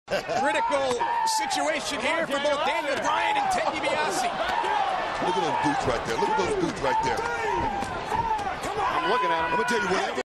Critical situation here for both Daniel Bryan and Ted DiBiase. Look at those boots right there. Look at those boots right there. I'm looking at him. I'm going to tell you whatever.